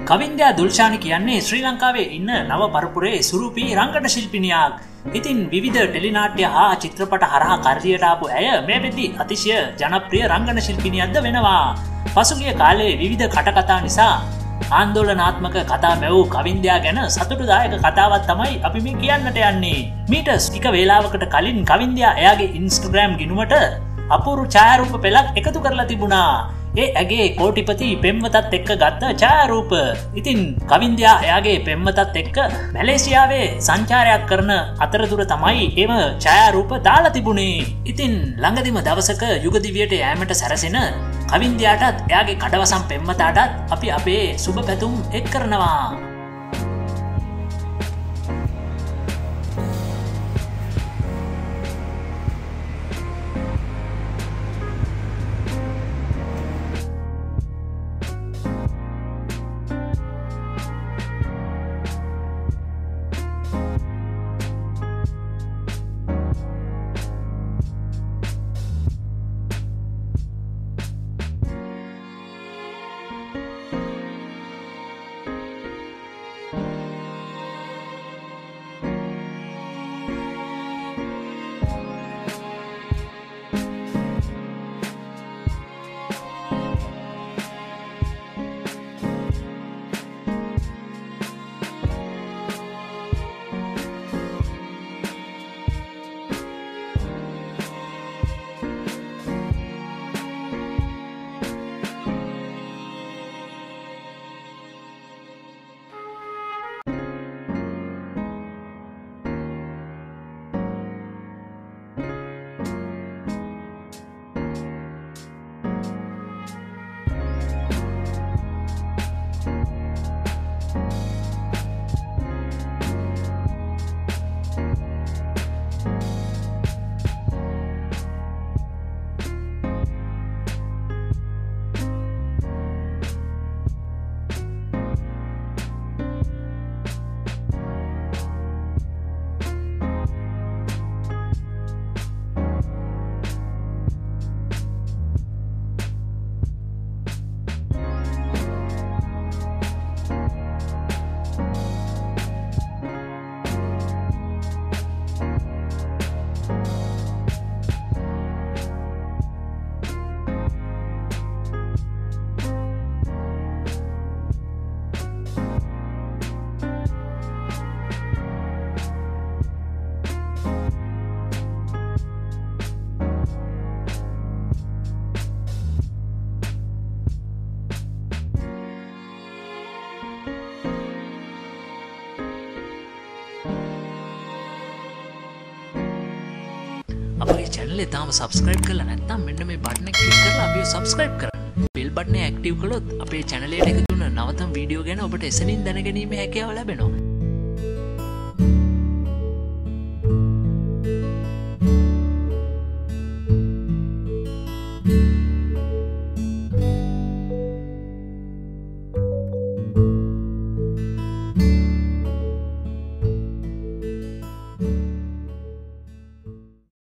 Kavindya Dulshani කියන්නේ ශ්‍රී ලංකාවේ ඉන්න නව පරපුරේ සුරූපී රංගන ශිල්පිනියක්. ඉතින් විවිධ ටෙලිනාට්‍ය හා චිත්‍රපට හරහා කර්යයට ආපු ඇය මේ වෙද්දී අතිශය ජනප්‍රිය රංගන ශිල්පිනියක්ද වෙනවා. පසුගිය කාලේ විවිධ කටකතා නිසා ආందోලනාත්මක කතා මැවූ කවින්දයා ගැන සතුටුදායක කතාවක් තමයි අපි මේ කියන්නට යන්නේ. මීට ටික වේලාවකට කලින් කවින්දයා එයාගේ Instagram ගිණුමට අපූර්ව ඡායාරූප පෙළක් එකතු කරලා තිබුණා. ඒ ඇගේ කෝටිපති පෙම්වතත් එක්ක ගත්ත ඡායාරූප. ඉතින් කවින්දයා එයාගේ පෙම්වතත් එක්ක මැලේසියාවේ සංචාරයක් කරන අතරතුර තමයි එම ඡායාරූප දාලා තිබුණේ. ඉතින් ළඟදිම දවසක යුගදිවියට යෑමට සැරසෙන කවින්දයාටත් එයාගේ කඩවසම් පෙම්වතාටත් අපි අපේ සුබ පැතුම් එක් කරනවා. අපේ channel එක තාම subscribe කරලා නැත්නම් මෙන්න මේ button එක click කරලා අපිව subscribe කරන්න. bell button එක active කළොත් අපේ channel එකට එකතු වෙන නවතම වීඩියෝ ගැන ඔබට එසනින් දැනගැනීමේ හැකියාව ලැබෙනවා.